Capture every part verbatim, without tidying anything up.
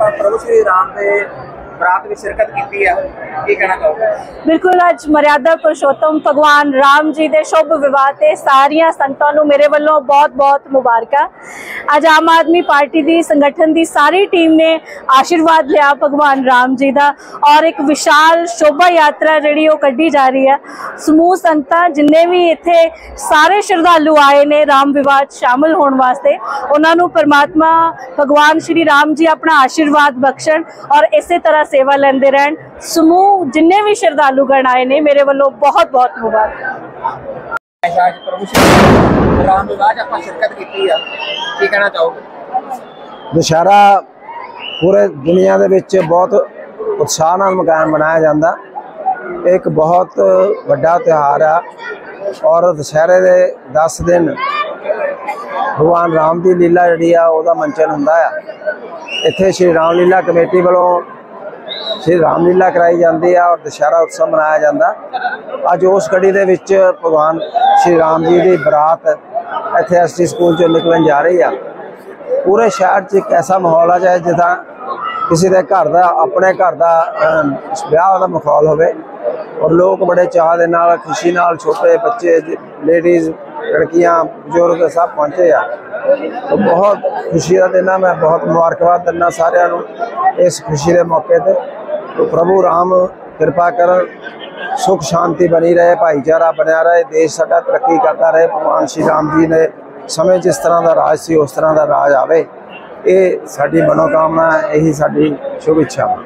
प्रभु श्री राम के बरात में शिरकत की है, की कहना चाहोगे? बिल्कुल, अज मर्यादा पुरुषोत्तम भगवान राम जी के शुभ विवाह ते सारिया संगतां नूं मेरे वालों बहुत बहुत मुबारकां। अज आम आदमी पार्टी की संगठन की सारी टीम ने आशीर्वाद लिया भगवान राम जी का और एक विशाल शोभा यात्रा जिहड़ी ओह कड्ढी जा रही है। समूह संगतां जिन्ने भी इत्थे सारे श्रद्धालु आए ने राम विवाह शामिल होने वास्ते, उन्हां नूं परमात्मा भगवान श्री राम जी अपना आशीर्वाद बख्शण और इसे तरह सेवा लेंदे रहन। समूह जिन्ने भी श्रद्धालुगण आए ने मेरे वालों बहुत बहुत मुबारक। प्रभु श्री राम विवाह च आपां शिरकत की है, की कहना चाहोगे? दशहरा पूरे दुनिया दे विच बहुत उत्साह नाल मनाया जाता, एक बहुत वड्डा त्यौहार आ और दशहरे दे दस दिन भगवान राम की लीला जी आ मंचन हुंदा आ। इत्थे श्री राम लीला कमेटी वालों श्री राम लीला कराई जाती है और दशहरा उत्सव मनाया जाता। अज उस कड़ी दे विच भगवान श्री राम जी की बरात इत्थे एस टी स्कूल चो निकलन जा रही है। पूरे शहर च एक ऐसा माहौल है चाहे जिदा किसी के घर का अपने घर का ब्याह का माहौल होवे और लोग बड़े चाह दे नाल खुशी नाल छोटे बच्चे लेडीज़ लड़कियां बुजुर्ग सब पहुँचे आ। तो बहुत खुशी का दिन है। मैं बहुत मुबारकबाद दिना सारिਆਂ ਨੂੰ इस खुशी के मौके पर। तो प्रभु राम कृपा कर सुख शांति बनी रहे, भाईचारा बनया रहे, देश साडा तरक्की करता रहे। भगवान श्री राम जी ने समय जिस तरह का राज सी उस तरह का राज आवे, ये साडी मनोकामना है, यही साडी शुभ इच्छा है।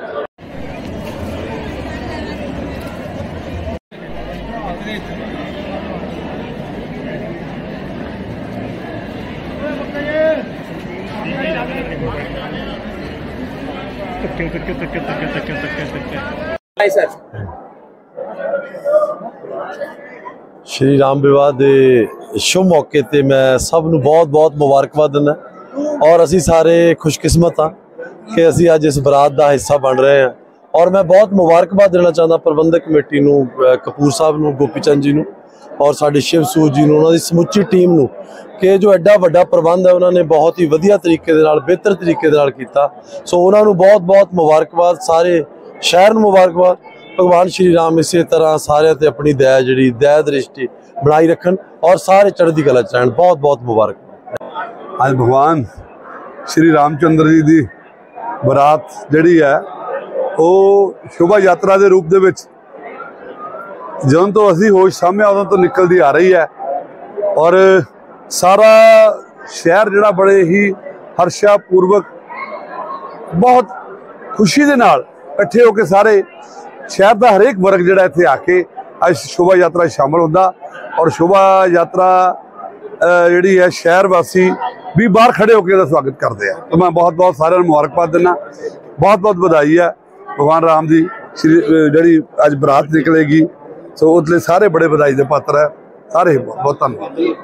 श्री राम विवाह के शुभ मौके पर मैं सबनों बहुत बहुत मुबारकबाद दिना और असी सारे खुशकिस्मत हाँ कि असी अज इस बरात का हिस्सा बन रहे हैं। और मैं बहुत मुबारकबाद देना चाहता प्रबंधक कमेटी नूं, कपूर साहब नूं, गोपी चंद जी नूं और साडे शिव सूद जी नूं, उन्हां दी समुची टीम नूं कि जो एडा वड्डा प्रबंध है उन्होंने बहुत ही वधिया तरीके दे नाल बेहतर तरीके दे नाल कीता। सो उन्हां नूं बहुत बहुत मुबारकबाद, सारे शहर नूं मुबारकबाद। भगवान श्री राम इस तरह सारे ते अपनी दया जी दया दृष्टि बनाई रखन और सारे चढ़ती कला च रहन। बहुत बहुत मुबारक। आज भगवान श्री रामचंद्र जी की बरात जी है वो शोभा यात्रा के रूप दे विच ਜਦੋਂ तो असी होश सामने उदों तो निकलती आ रही है और सारा शहर जिहड़ा बड़े ही हर्षापूर्वक बहुत खुशी के नाल इकट्ठे होकर सारे शहर का हरेक वर्ग जिहड़ा इत्थे आके अज शोभा यात्रा शामिल होंदा और शोभा यात्रा जिहड़ी है शहर वासी भी बाहर खड़े होकर इसका स्वागत करते हैं। तो मैं बहुत बहुत सारे मुबारकबाद दिना, बहुत बहुत बधाई है भगवान राम जी श्री जिहड़ी अज बरात निकलेगी। सो उसले सारे बड़े बधाई के पात्र है, सारे बहुत बहुत धन्यवाद।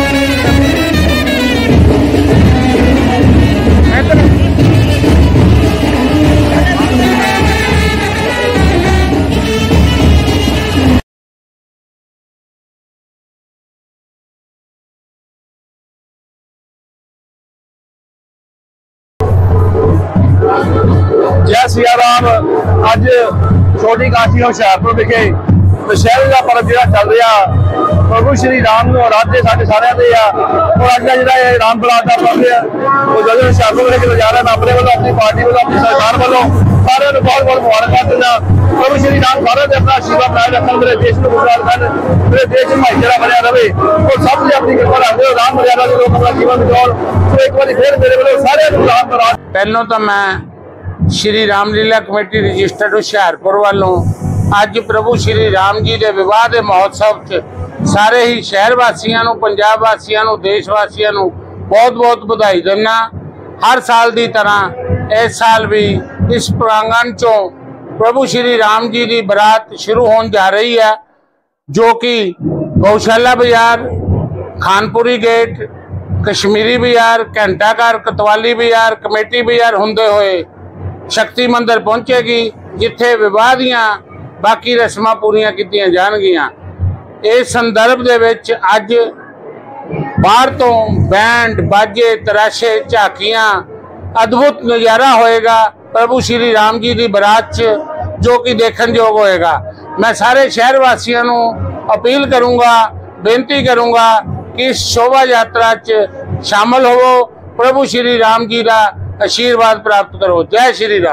जय सिया राम। अज छोटी काशी हुशियारपुर विखे दशहरे का पर्व जो चल रहा प्रभु श्री राम राज्य साढ़े सारे दे और अज का जो राम बरात का पर्व है वो जल्द हुशियारपुर विखे जा रहा। मैं अपने वालों अपनी पार्टी वालों अपनी सरकार वालों सारे बहुत बहुत मुबारकबाद देना। प्रभु श्री राम सारे अपना आशीर्वाद बनाए रखन, मेरे देश को खुशहाल कर, मेरे देश में भाईचारा बनया रहे और सब से अपनी कृपा रखते हो राम मर्यादा के लोग अपना जीवन बिताओ। तो एक बार फिर मेरे वालों सारे राम बरात। पहलों तो मैं श्री रामलीला कमेटी रजिस्टर्ड हुशियारपुर वालों अज प्रभु श्री राम जी के विवाह के महोत्सव च सारे ही शहर वासियों को, पंजाब वासियों को, देश वासियों को बहुत बहुत बधाई देना। हर साल की तरह इस साल भी इस प्रांगण चों प्रभु श्री राम जी की बरात शुरू होने जा रही है, जो कि गौशाला बाजार, खानपुरी गेट, कश्मीरी बाजार, घंटाघर, कतवाली बाजार, कमेटी बाजार होंदे हुए शक्ति मंदिर पहुंचेगी, जिथे विवाह दियां बाकी रस्मां पूरियां कीतियां जाणगियां। इस संदर्भ दे विच अज बाहर तो बैंड बाजे, तराशे, झाकियां अद्भुत नज़ारा होएगा प्रभु श्री राम जी की बरात च, जो कि देखण योग होएगा। मैं सारे शहर वासियों को अपील करूँगा, बेनती करूँगा कि इस शोभा यात्रा च शामिल होवो, प्रभु श्री राम जी का आशीर्वाद प्राप्त करो। जय श्री राम।